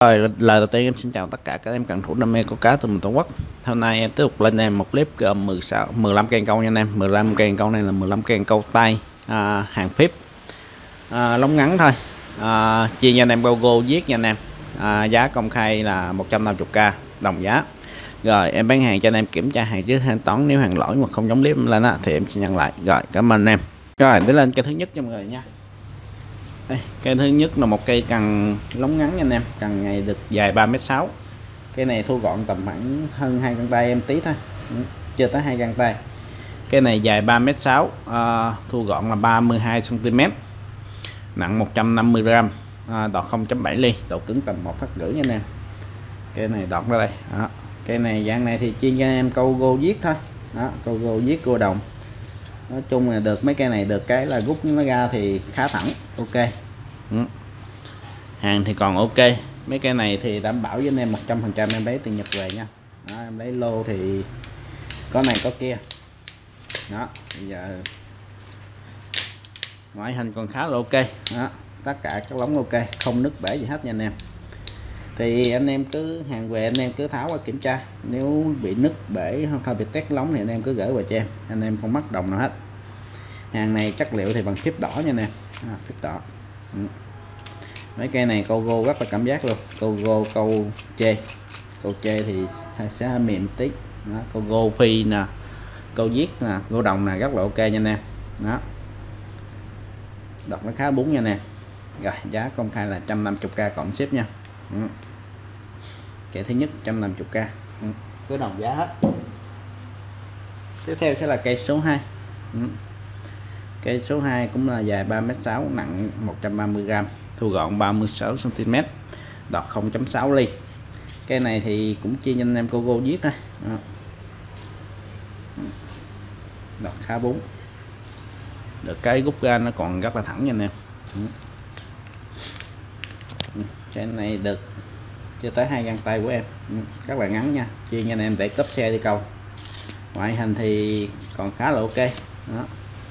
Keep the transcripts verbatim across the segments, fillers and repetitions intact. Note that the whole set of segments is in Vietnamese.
Rồi, lời đầu tiên em xin chào tất cả các em cần thủ đam mê câu cá từ miền Tổ quốc. Hôm nay em tiếp tục lên em một clip gồm mười sáu mười lăm cây câu nha anh em. mười lăm cây câu này là mười lăm cây câu tay à, hàng phíp à, lóng ngắn thôi, à, chia cho anh em Gogo viết nha anh em. à, Giá công khai là một trăm năm mươi k đồng giá. Rồi em bán hàng cho anh em kiểm tra hàng trước thanh toán, nếu hàng lỗi mà không giống clip lên á thì em sẽ nhận lại. Rồi cảm ơn anh em. Rồi để lên cây thứ nhất cho mọi người nha. Đây, cây thứ nhất là một cây cần lóng ngắn nha anh em, cần này được dài ba mét sáu. Cây này thu gọn tầm khoảng hơn hai găng tay em tí thôi, chưa tới hai găng tay. Cây này dài ba mét sáu, à, thu gọn là ba mươi hai xăng ti mét, nặng một trăm năm mươi gam, à, đọt không chấm bảy ly, độ cứng tầm một phát rưỡi nha anh em. Cây này đọt ra đây. Đó. Cây này dạng này thì chuyên cho em câu gô viết thôi. Đó, câu gô viết cô đồng. Nói chung là được mấy cây này được cái là rút nó ra thì khá thẳng, ok. Ừ. Hàng thì còn ok, mấy cây này thì đảm bảo với anh em một trăm phần trăm em lấy từ Nhật về nha. Đó, em lấy lô thì có này có kia. Đó, bây giờ ngoại hình còn khá là ok. Đó, tất cả các lóng ok, không nứt bể gì hết nha anh em. Thì anh em cứ hàng về anh em cứ tháo qua kiểm tra, nếu bị nứt bể hoặc bị tét lóng thì anh em cứ gửi vào cho em, anh em không mất đồng nào hết. Hàng này chất liệu thì bằng phíp đỏ nha nè, à, phíp đỏ. Ừ. Mấy cây này câu gô rất là cảm giác luôn, câu gô câu chê, câu chê thì sẽ mềm tí. Đó, câu gô phi nè, câu viết nè, gô đồng nè, rất là ok nha anh em. Đó, đọc nó khá bún nha nè. Rồi giá công khai là một trăm năm mươi k cộng ship nha. Ừ. Cây thứ nhất một trăm năm mươi k, ừ. Cứ đồng giá hết. Tiếp theo sẽ là cây số hai. Ừ. Cây số hai cũng là dài ba mét sáu, nặng một trăm ba mươi gam, thu gọn ba mươi sáu xăng ti mét, đọt không chấm sáu ly. Cây này thì cũng chia nhanh em Gogo viết thôi. Đó. Đọt khá bún. Được cái rút ra nó còn rất là thẳng nha anh em. Cái này được chưa tới hai găng tay của em, rất là ngắn nha, chia cho anh em để cấp xe đi câu. Ngoại hình thì còn khá là ok. Đó.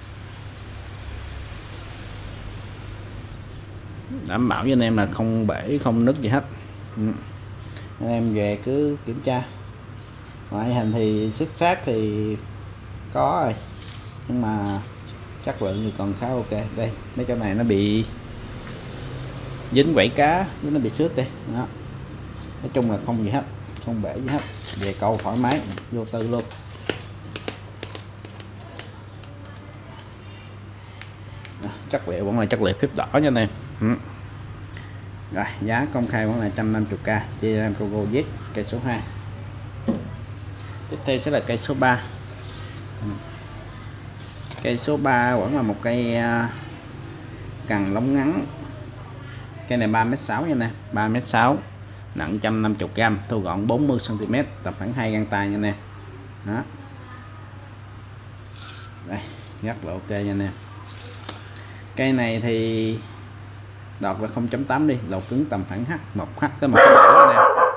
Đảm bảo với anh em là không bể không nứt gì hết. Ừ. Anh em về cứ kiểm tra. Ngoại hình thì xuất phát thì có rồi, nhưng mà chất lượng thì còn khá ok. Đây mấy chỗ này nó bị dính quẩy cá, nó bị xước đây. Đó. Nói chung là không gì hết, không bể gì hết, về câu thoải mái vô tư luôn. Đó, chất liệu vẫn là chất liệu phíp đỏ nha anh em. Ừ. Rồi giá công khai vẫn là một trăm năm mươi k, chia em Gogo viết cây số hai. Tiếp theo sẽ là cây số ba. Ừ. Cây số ba vẫn là một cây uh, cần lóng ngắn. Cây này ba mét sáu nha nè, ba mét sáu, nặng một trăm năm mươi gam, thu gọn bốn mươi xăng ti mét, tầm khoảng hai găng tay nha nè. Đó. Đây, rất là ok nha nè. Cây này thì đọt là không chấm tám đi, độ cứng tầm khoảng H, một H tới một nè.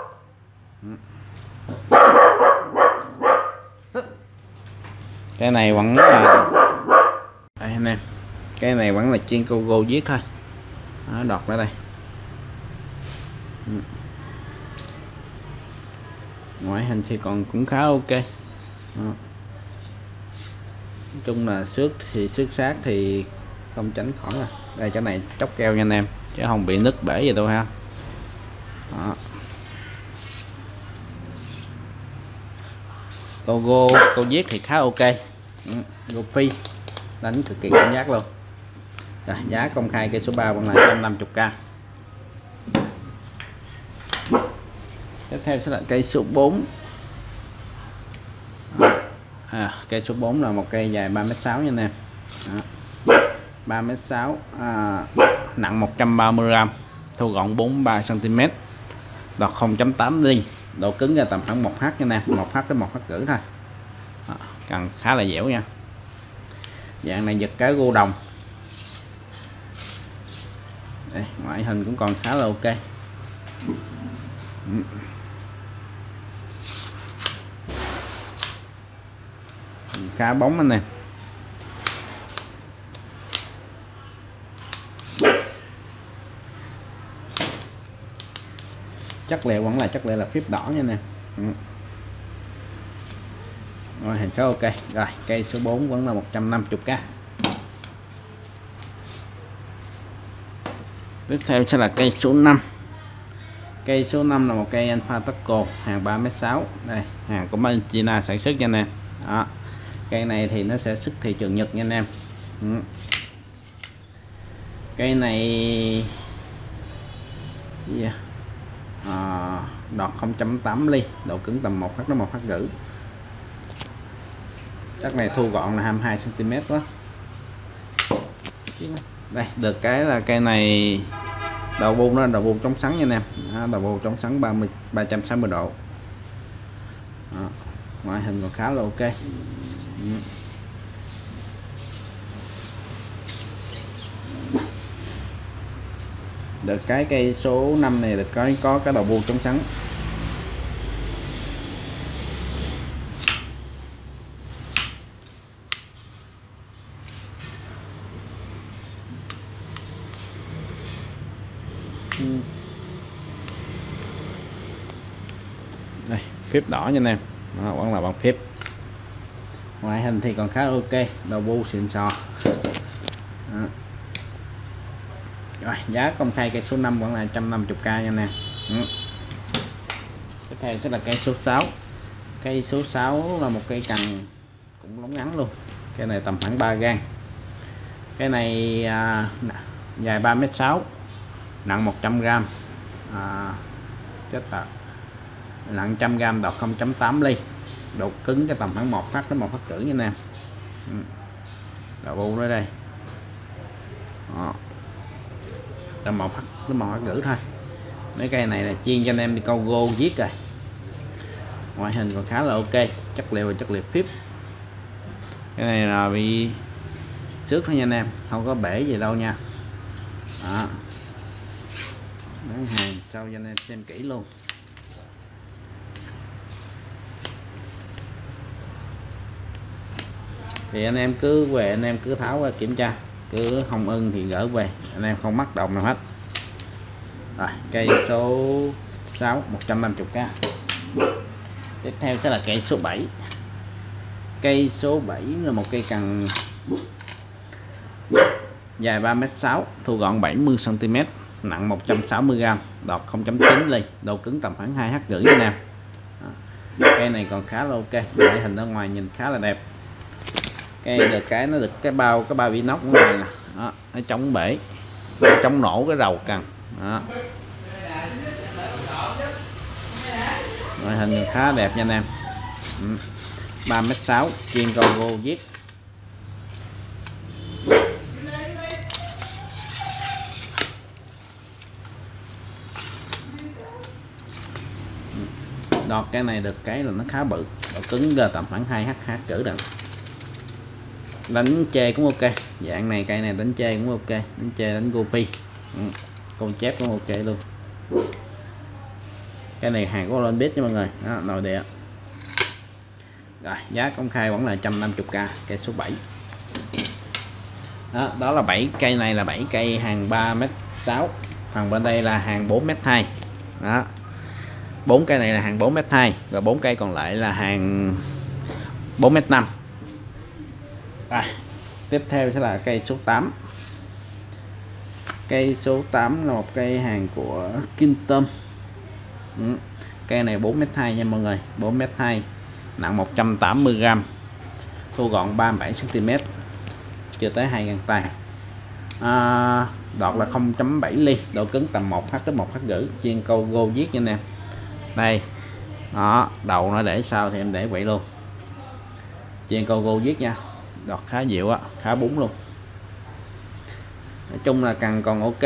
Cái này vẫn là đây anh em. Cái này vẫn là chuyên Gogo viết thôi. Đó, đọt ra đây. Ừ. Ngoại hình thì còn cũng khá ok. Đó. Nói chung là xước thì xước sát thì không tránh khỏi rồi. Đây cái này chóc keo nha anh em, chứ không bị nứt bể gì đâu ha. Đó. Logo câu viết thì khá ok. Ừ. Gopi đánh cực kỳ cảm giác luôn. Rồi, giá công khai cây số ba vẫn là một trăm năm mươi k. Tiếp theo sẽ là cây số bốn. À, cây số bốn là một cây dài ba mét sáu nha anh em. ba mét sáu, à, nặng một trăm ba mươi gam, thu gọn bốn mươi ba xăng ti mét, đọt không chấm tám ly, độ cứng ra tầm khoảng một H nha anh em, một H tới một H rưỡi thôi. Đó, cần khá là dẻo nha. Dạng này giật cái gô đồng. Đây, ngoại hình cũng còn khá là ok. Ừ. Cá bóng anh em. chất liệu vẫn là chất liệu là phíp đỏ nha nè. Ừ. Rồi hình số ok. Rồi cây số bốn vẫn là một trăm năm mươi k. Tiếp theo sẽ là cây số năm. Cây số năm là một cây Alpha Taco hàng ba mét sáu. Đây, hàng của China sản xuất nha anh em. Đó. Cây này thì nó sẽ xuất thị trường Nhật nha anh em. Ừ. Cây này yeah. à, đọt không phẩy tám ly, độ cứng tầm một h đến một h rưỡi. Chắc này thu gọn là hai mươi hai xăng ti mét quá. Đây, được cái là cây này đầu bu nó đầu bu chống sắn nha anh em. Đó, đầu bu chống sắn ba mươi ba trăm sáu mươi độ. Đó. Ngoại hình còn khá là ok. Ừ. Được cái cây số năm này được cái có cái đầu bu chống sắn. Đây, phíp đỏ nha anh em. Đó, vẫn là bằng phíp. Ngoại hình thì còn khá ok, đầu bu xịn sò. Đó. Rồi, giá công khai cây số năm vẫn là một trăm năm mươi k nha anh em. Ừ. Tiếp theo sẽ là cây số sáu. Cây số sáu là một cây cần cũng lóng ngắn luôn. Cây này tầm khoảng ba gang. Cái này à, dài ba mét sáu, nặng một trăm gam. À, chết thật. Nặng một trăm gam, đọt không phẩy tám ly. Độ cứng cái tầm khoảng một h đến một h rưỡi nha anh em. Ừ. Đầu bu ở đây. Đó. Là một h đến một h rưỡi thôi. Mấy cây này là chiên cho anh em đi câu gô giết rồi. Ngoại hình còn khá là ok, chất liệu là chất liệu phíp. Cái này là bị xước thôi nha anh em, không có bể gì đâu nha. Đó. Bán hàng sau cho anh em xem kỹ luôn. Thì anh em cứ về anh em cứ tháo qua kiểm tra, cứ không ưng thì gỡ về, anh em không mắc đồng nào hết. Rồi cây số sáu một trăm năm mươi k. Tiếp theo sẽ là cây số bảy. Cây số bảy là một cây cần dài ba mét sáu, thu gọn bảy mươi xăng ti mét, nặng một trăm sáu mươi gam, đọt không phẩy chín ly, độ cứng tầm khoảng hai h rưỡi nha nè. Cây này còn khá là ok, ngoại hình ở ngoài nhìn khá là đẹp. Cây được cái nó được cái bao cái bao inox ở ngoài nè. Đó, nó chống bể, nó chống nổ cái đầu cần. Đó. Ngoại hình khá đẹp nha anh em. Ừ. ba mét sáu, chiên câu gô giết. Đọt cái này được cái là nó khá bự, độ cứng là tầm khoảng hai h h rưỡi đặng. Đánh chê cũng ok, dạng này cây này đánh chê cũng ok, đánh chê đánh gopi. Ừ. Con chép cũng ok luôn. Cái này hàng của Olympic nha mọi người. Đó, nội địa. Rồi giá công khai vẫn là một trăm năm mươi k, cây số bảy. Đó, đó là bảy cây này là bảy cây hàng ba mét sáu, phần bên đây là hàng bốn mét hai. Đó, bốn cây này là hàng bốn mét hai, và bốn cây còn lại là hàng bốn mét năm. Rồi, tiếp theo sẽ là cây số tám. Cây số tám là một cây hàng của Kintom. Ừ. Cây này bốn mét hai nha mọi người, bốn mét hai, nặng một trăm tám mươi gam, thu gọn ba mươi bảy xăng ti mét, chưa tới hai găng tay. À, đọt là không phẩy bảy ly, độ cứng tầm một h đến một h rưỡi, chiên câu gô giết nha anh em. Đây. Đó, đầu nó để sau thì em để vậy luôn. Chiên câu gô giết nha. Đọt khá dịu á, khá bún luôn. Nói chung là cần còn ok.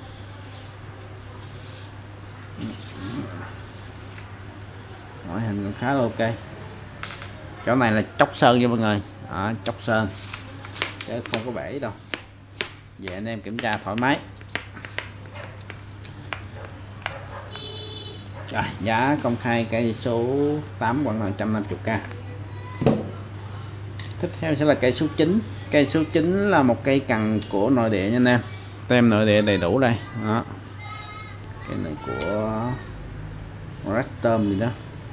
Ngoại hình cũng khá là ok. Chỗ này là chóc sơn nha mọi người. Đó, chóc sơn chứ không có bể đâu. Về anh em kiểm tra thoải mái. Rồi, giá công khai cây số tám vẫn là một trăm năm mươi k. Tiếp theo sẽ là cây số chín. Cây số chín là một cây cần của nội địa nha anh em. Tem nội địa đầy đủ đây. Đó. Cái này của tôm gì đó,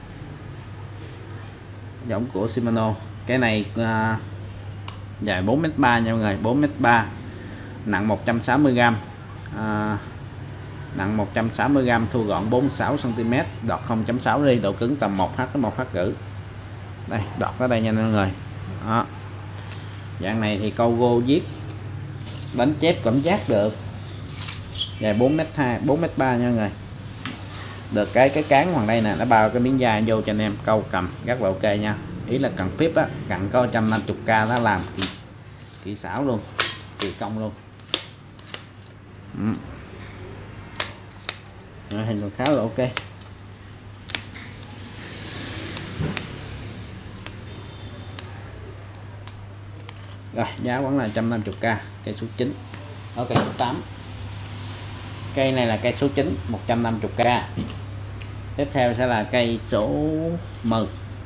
giống của Shimano. Cái này uh, dài bốn mét ba nha mọi người, bốn mét ba, nặng một trăm sáu mươi gam, uh, nặng một trăm sáu mươi gam, thu gọn bốn mươi sáu xăng ti mét, đọt không chấm sáu ly, độ cứng tầm một H đến một H rưỡi. Đây, đọt ở đây nha mọi người. Đó. Dạng này thì câu gô viết đánh chép cảm giác được. Dài bốn mét hai, bốn mét ba nha mọi người. Được cái cái cán ngoài đây nè, nó bao cái miếng da vô cho anh em câu cầm rất là ok nha. Ý là cần phíp á, cần có một trăm năm mươi k nó làm kỹ, kỹ xảo luôn, kỳ công luôn. Ừ. Rồi, hình còn khá là ok. Rồi, giá vẫn là một trăm năm mươi k, cây số chín. Ở cây số tám. Cây này là cây số chín, một trăm năm mươi k. Tiếp theo sẽ là cây số mười.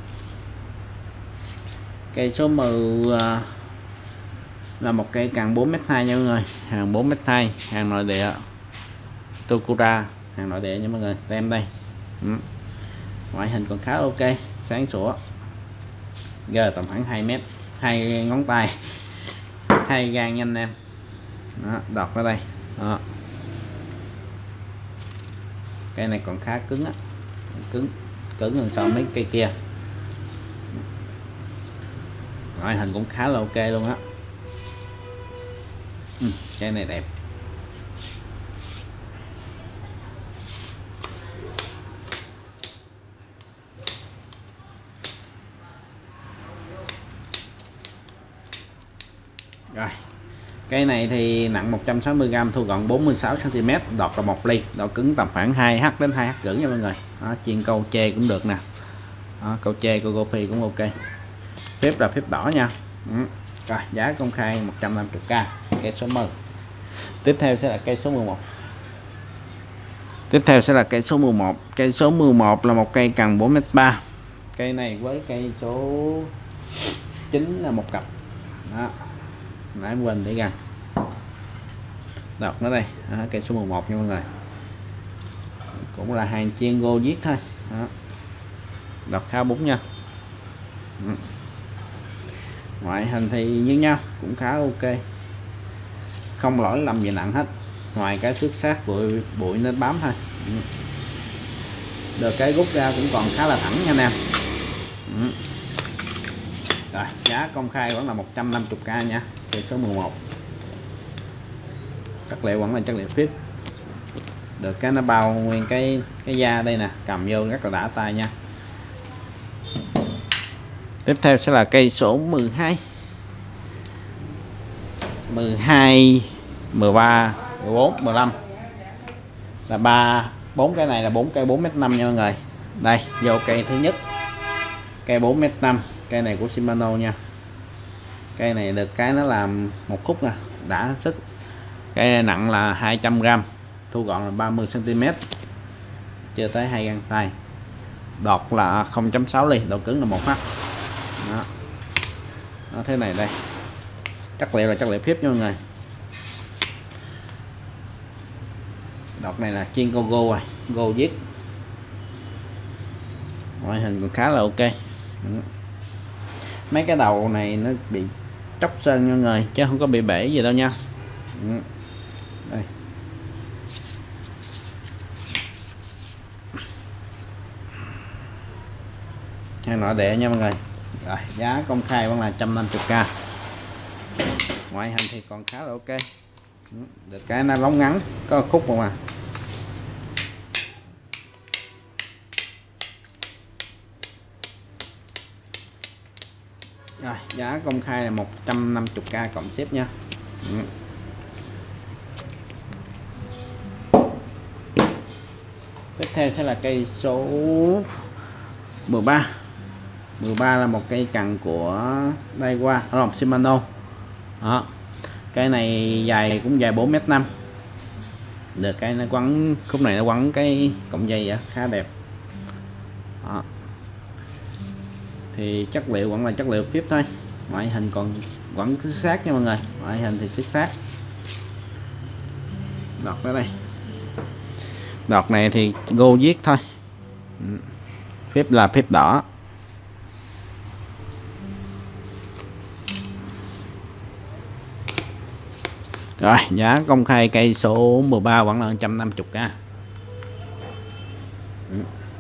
Cây số mười là một cây càng bốn mét hai nha mọi người, hàng bốn mét hai, hàng nội địa Tokura, hàng nội địa nha mọi người. Tem đây. Ừ. Ngoại hình còn khá ok, sáng sủa. Giờ tầm khoảng hai mét, hai ngón tay, hai gang nha anh em. Đó, đọt ở đây. Đó. Cây này còn khá cứng á, cứng cứng hơn so mấy cây kia. Ngoại hình cũng khá là ok luôn á. Ừ, cây này đẹp. Rồi, cây này thì nặng một trăm sáu mươi gam, thu gọn bốn mươi sáu xăng ti mét, đọt là một ly, độ cứng tầm khoảng hai H đến hai H rưỡi nha mọi người. Đó, chiên câu tre cũng được nè. Đó, câu tre câu gopi cũng ok. Phép là phép đỏ nha. Ừ. Rồi, giá công khai một trăm năm mươi k, cây số mười. Tiếp theo sẽ là cây số mười một. Tiếp theo sẽ là cây số mười một. Cây số mười một là một cây cần bốn mét ba. Cây này với cây số chín là một cặp. Đó. Nãy quên để gần. Đọc nó đây, đó, cây số mười một nha mọi người. Cũng là hàng chiên gô viết thôi. Đó. Đọc khá bún nha. Ừ. Ngoại hình thì như nhau, cũng khá ok, không lỗi lầm gì nặng hết, ngoài cái xước sát bụi bụi nên bám thôi. Ừ. Được cái rút ra cũng còn khá là thẳng nha anh em. Ừ. Rồi, giá công khai vẫn là một trăm năm mươi k nha, cây số mười một. Chất liệu vẫn là chất liệu phíp. Được cái nó bao nguyên cái cái da đây nè, cầm vô rất là đã tay nha. Tiếp theo sẽ là cây số mười hai. mười hai, mười ba, mười bốn, mười lăm. Là ba bốn cái này là bốn cây bốn mét năm nha mọi người. Đây, vô cây thứ nhất. Cây bốn mét năm, cây này của Shimano nha. Cây này được cái nó làm một khúc nè, đã sức. Cây này nặng là hai trăm gam, thu gọn là ba mươi xăng ti mét, chưa tới hai găng tay. Đọt là không chấm sáu ly, độ cứng là một H. Đó. Đó, thế này đây. Chất liệu là chất liệu phíp nha mọi người. Đọt này là chiên go go rồi, go viết. Ngoại hình còn khá là ok. Mấy cái đầu này nó bị chóc sơn nha mọi người, chứ không có bị bể gì đâu nha. Đây. Hàng nội địa nha mọi người. Rồi, giá công khai vẫn là một trăm năm mươi k. Ngoại hình thì còn khá là ok. Được cái nó lóng ngắn, có khúc mà. Rồi, giá công khai là một trăm năm mươi k cộng ship nha. Ừ. Tiếp theo sẽ là cây số mười ba. mười ba là một cây cần của Daiwa, không, Shimano. Đó. Cái này dài cũng dài bốn mét năm. Được cái nó quấn khúc này, nó quấn cái cọng dây vậy, khá đẹp. Đó. Thì chất liệu vẫn là chất liệu phíp thôi, ngoại hình còn vẫn cứ sát nha mọi người, ngoại hình thì xuất sát. Đọt ở đây, đọt này thì gô viết thôi. Ừ. phíp là phíp đỏ. Rồi giá công khai cây số mười ba vẫn là một trăm năm mươi k. Ừ.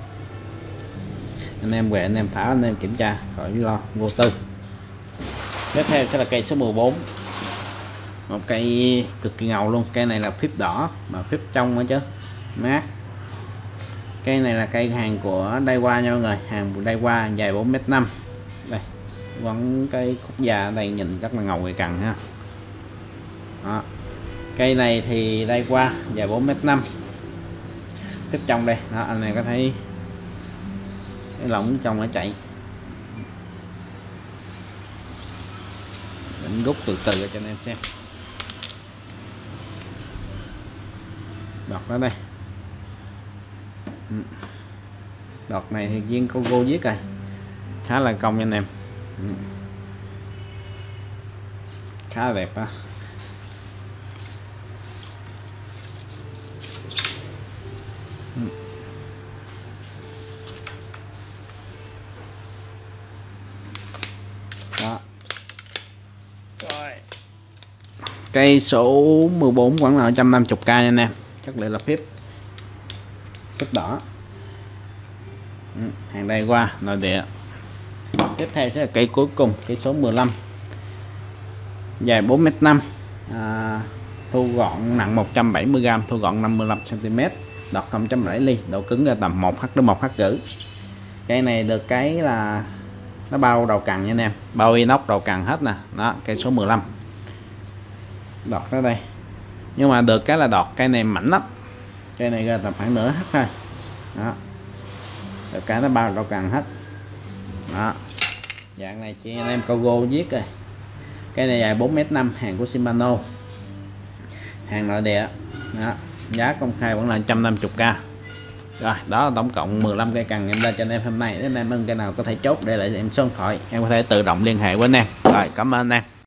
Anh em về anh em tháo anh em kiểm tra khỏi lo vô tư. Tiếp theo sẽ là cây số mười bốn, một cây cực kỳ ngầu luôn. Cây này là phíp đỏ mà phíp trong nữa chứ mát. Cây này là cây hàng của Daiwa nha mọi người, hàng của Daiwa dài bốn mét năm. Đây vẫn cái khúc già ở đây nhìn rất là ngầu người cần ha. Đó. Cây này thì Daiwa dài bốn mét năm, phíp trong đây đó, anh này có thấy cái lỏng trong nó chạy. Mình rút từ từ cho anh em xem. Đọt đó đây. Đọt này thì riêng cô cô viết rồi, khá là công nha anh em. Khá là đẹp á. Đó. Rồi. Cây số mười bốn vẫn là một trăm năm mươi k nha anh em, chất liệu là phíp phíp đỏ. Ừ, hàng đây qua nội địa. Tiếp theo sẽ là cây cuối cùng, cây số mười lăm, dài bốn mét năm, à, thu gọn, nặng một trăm bảy mươi gam, thu gọn năm mươi lăm xăng ti mét, đọt không chấm bảy ly, độ cứng là tầm một h đến một h rưỡi. Cây này được cái là nó bao đầu cần nha anh em, bao inox đầu cần hết nè. Đó, cây số mười lăm đọt ở đây, nhưng mà được cái là đọt cây này mảnh lắm, cây này ra tầm khoảng nửa h thôi. Đó, được cái nó bao đầu cần hết. Đó, dạng này chị anh em Cogo viết rồi. Cây này dài bốn mét năm, hàng của Shimano, hàng nội địa. Đó, giá công khai vẫn là một trăm năm mươi k. Rồi đó là tổng cộng mười lăm cây cần em ra cho anh em hôm nay. Nếu anh em ưng cây nào có thể chốt để lại em số điện thoại, em có thể tự động liên hệ với anh em. Rồi cảm ơn anh em.